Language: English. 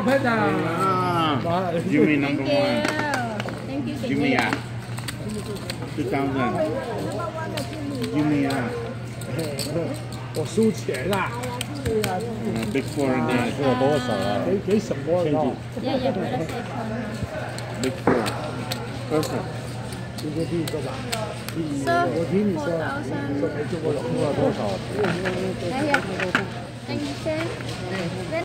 拍的。 Ah, Jimmy number one. Thank you. Jimmy 啊，2000。Jimmy 啊。 我输钱啦。 Big four in there. 这个多少啊？ 给什么了？ Yeah, for the second. Big four. Perfect. 今天第一个吧。 So, 我听你说， 4,000. 说没做过龙。 多少？ Thank you, sir.